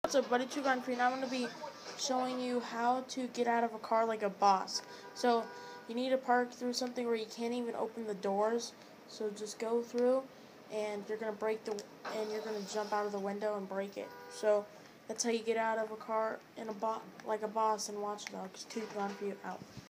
What's up, buddy? Two Gun Free. Now I'm going to be showing you how to get out of a car like a boss. So you need to park through something where you can't even open the doors. So just go through, and you're going to you're going to jump out of the window and break it. So that's how you get out of a car like a boss in Watch Dogs. Two Gun Free out.